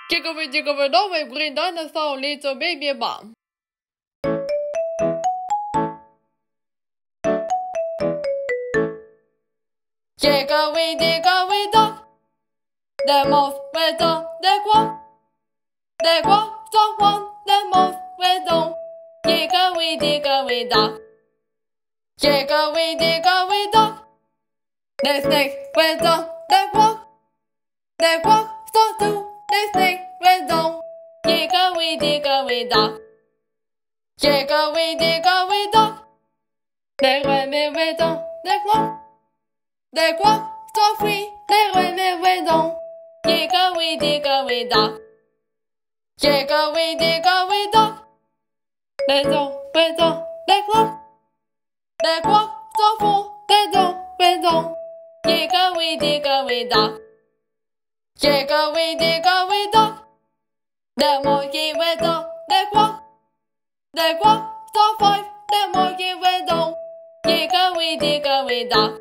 Dickory, Dickory, away, green dinosaur, little baby bomb. Dickory, Dickory, dog. The mouse went on the quack. The quack, the one, the mouse went on. Dickory, Dickory, dog. Dickory, Dickory, dog. The snake went on the quack. The quack, so too, the snake went on. Dickory, Dickory, dog. Dickory, Dickory, dog. The rabbit went on the quack. The quack, so free, the rabbit went on. Dickory, Dickory, dog. Dickory, Dickory, dog. The dog went on the quack. The quack, so full, the dog went on. Dickory, Dickory, dog. Dickory, Dickory, dog. The monkey went on the quack. The quack, so five, the monkey went on. Dickory, Dickory, dog.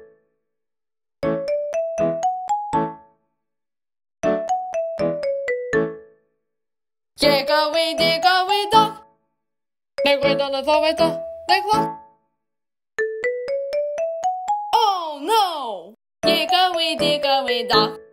Dickory, Dickory, dog. The great dinosaur went on the quack. Oh no! Dickory, Dickory, dog.